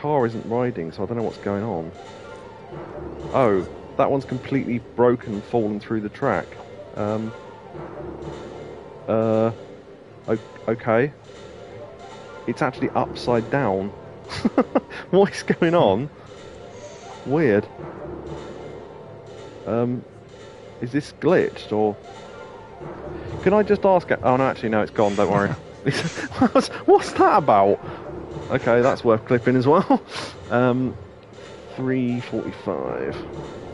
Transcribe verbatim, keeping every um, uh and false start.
car isn't riding, so I don't know what's going on. Oh, that one's completely broken, fallen through the track. Um, uh, okay. It's actually upside down. What is going on? Weird. Um, is this glitched, or... Can I just ask... Oh, no, actually, no, it's gone, don't worry. what's, what's that about? Okay, that's worth clipping as well. Um, three forty-five.